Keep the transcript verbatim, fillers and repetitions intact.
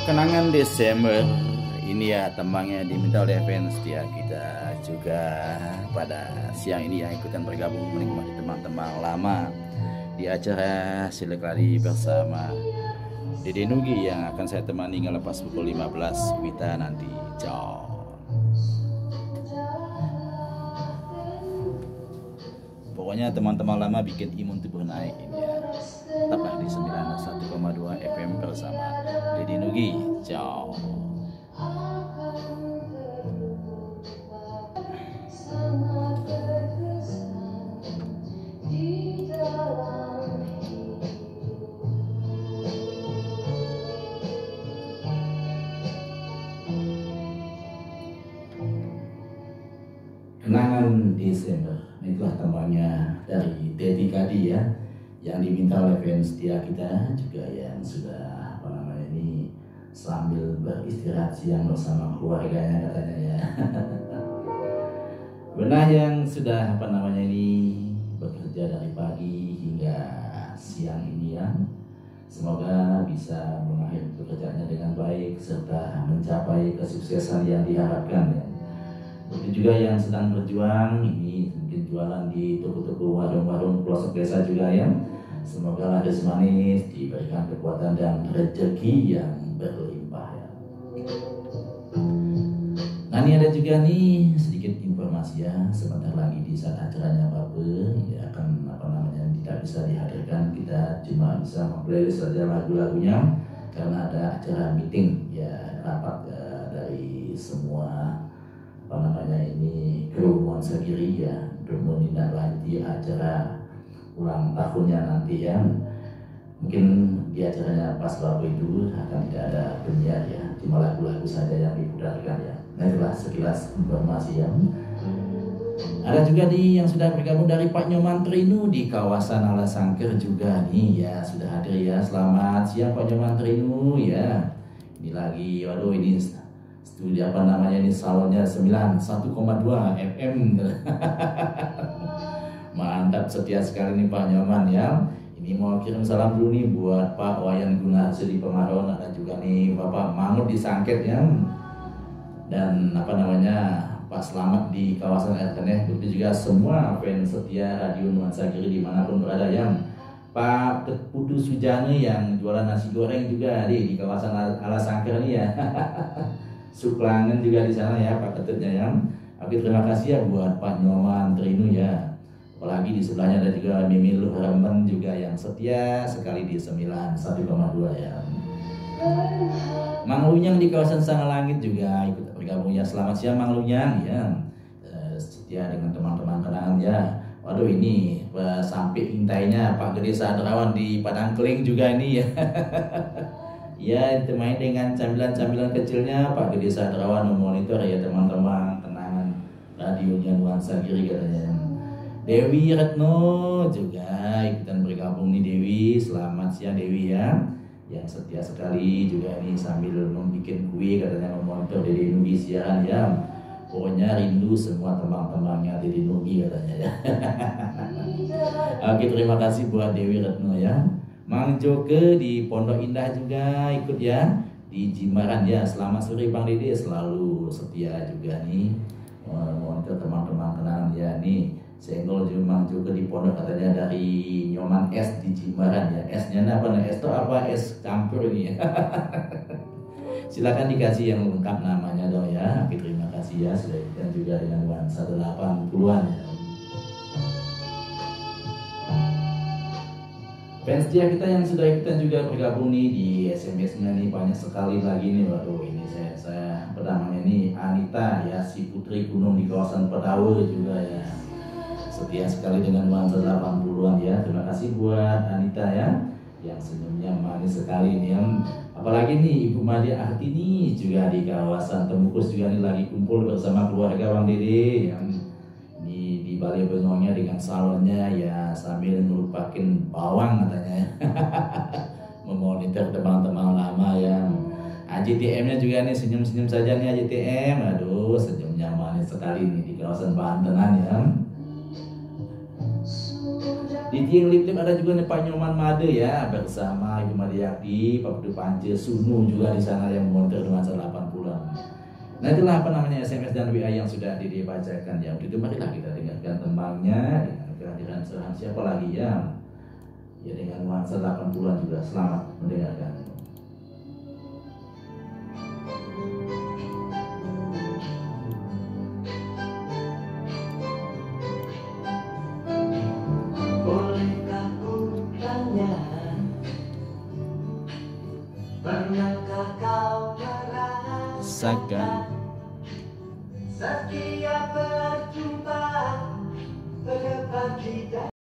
Kenangan Desember ini ya tembangnya diminta oleh fans setia kita juga pada siang ini yang ikutan bergabung menikmati teman-teman lama di acara Silakladi bersama Dede Nugi yang akan saya temani ngelepas pukul lima belas Wita nanti. Ciao. Pokoknya teman-teman lama bikin imun tubuh naik ini ya. Tetaplah di sembilan puluh satu koma dua F M bersama Dede Nugi. Ciao. Kenangan Desember, itulah tembangnya dari Dedi Kadi ya, yang diminta oleh fans setia kita juga yang sudah apa namanya ini sambil beristirahat siang bersama keluarganya katanya ya. Benar yang sudah apa namanya ini bekerja dari pagi hingga siang ini ya, semoga bisa mengakhiri pekerjaannya dengan baik serta mencapai kesuksesan yang diharapkan ya. Begitu juga yang sedang berjuang ini mungkin jualan di toko-toko warung-warung pelosok desa juga ya. Semoga laris manis, diberikan kekuatan dan rezeki yang berlimpah ya. Nah ini ada juga nih sedikit informasi ya, sebentar lagi di saat acaranya Bape ya akan apa namanya tidak bisa dihadirkan, kita cuma bisa memplaylist saja lagu-lagunya karena ada acara meeting ya, rapat ya, dari semua apa namanya ini kru Monsagiri ya untuk menindaklanjuti acara ulang tahunnya nanti ya. Mungkin di acaranya pas Bapak itu akan tidak ada penyiar ya, cuma lagu-lagu saja yang diputarkan ya. Nah itulah sekilas informasi yang ada juga nih yang sudah bergabung dari Pak Nyoman Trinu di kawasan Alasangker juga nih ya, sudah hadir ya. Selamat siang Pak Nyoman Trinu ya. Ini lagi waduh ini studi apa namanya ini salonnya sembilan puluh satu koma dua F M. Mantap, setia sekali nih Pak Nyoman ya. Ini mau kirim salam dulu nih buat Pak Wayan Gunarso di Pemaron, ada juga nih Bapak Mahmud di Sangket ya, dan apa namanya Pak Slamet di kawasan R T N, begitu juga semua fans setia Radio Nuansa Giri dimanapun berada ya. Pak Putu Sujane yang jualan nasi goreng juga di, di kawasan Alasangker nih ya. Suplangan juga di sana ya Pak Ketutnya ya. Oke, terima kasih ya buat Pak Nyoman Trinu ya. Apalagi di sebelahnya ada juga Mimil Herman juga yang setia sekali di sembilan puluh satu koma dua ya. Mang Lunyang di kawasan Sangalangit juga ikut bergabung ya. Selamat siang Mang Lunyang ya. E, setia dengan teman-teman kenangan ya. Waduh ini sampai intainya Pak Gede Sadrawan di Padang Keling juga ini ya. Ya, ditemani dengan camilan-camilan kecilnya Pak Gede Sadrawan memonitor ya teman-teman kenangan radionya Nuansa Giri katanya. Dewi Retno juga ikutan bergabung nih Dewi. Selamat siang Dewi ya, yang setia sekali juga nih sambil membuat kue katanya memonitor Dede Nugi siaran ya. Pokoknya rindu semua teman-temannya Dede Nugi katanya ya. Oke, terima kasih buat Dewi Retno ya. Mang Joke di Pondok Indah juga ikut ya, di Jimbaran ya. Selamat sore Bang Dede, selalu setia juga nih monitor teman-teman kenangan ya nih. Senggol juga Mang Joke di Pondok katanya dari Nyoman S di Jimbaran ya. S-nya apa nih? S itu apa? S campur ini ya. Silakan dikasih yang lengkap namanya dong ya. Oke, terima kasih ya sudah ikutan juga dengan nuansa delapan puluhan ya. Fans setia kita yang sudah ikutan juga bergabung nih di S M S-nya nih banyak sekali lagi nih. Waduh ini saya saya pertamanya nih Anita ya, si Putri Gunung di kawasan Pedawe juga ya. Setia sekali dengan nuansa delapan puluhan ya. Terima kasih buat Anita ya, yang senyumnya manis sekali nih ya. Apalagi nih Ibu Madi Artini juga di kawasan Temukus juga nih lagi kumpul bersama keluarga Bang Dede yang di di Balai Benoangnya dengan salonnya ya, sambil melupakan bawang katanya. Memonitor teman-teman lama ya. A J T M-nya juga nih senyum-senyum saja nih A J T M. Aduh senyumnya manis sekali nih di kawasan Bantenan ya. Di Geng Lip Lip ada juga nih Pak Nyoman Made ya, bersama Ibu Mariaki, Pak Putu Pance, Sunu juga di sana yang mengonter nuansa delapan puluhan. Nah itulah apa namanya S M S dan W A yang sudah dibacakan ya. Untuk itu marilah kita dengarkan tembangnya dengan kehadiran seorang siapa lagi ya. Ya dengan nuansa delapan puluhan juga. Selamat mendengarkan. Pernahkah kau merasakan setiap berjumpa berdebat tidak